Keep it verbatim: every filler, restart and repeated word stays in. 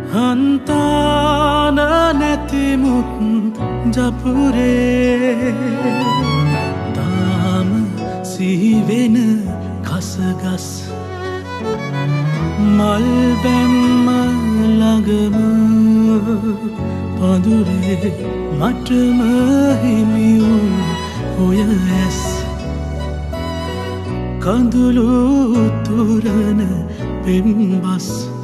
හන්තාන නැතිමුත් ජපුරේ තාම සිහිවෙන කසගස් මල් බැම්ම ළඟම පඳුරේ මටම හිමි වූ ඔය ඇස් කඳුළු තුරන පෙම්බස්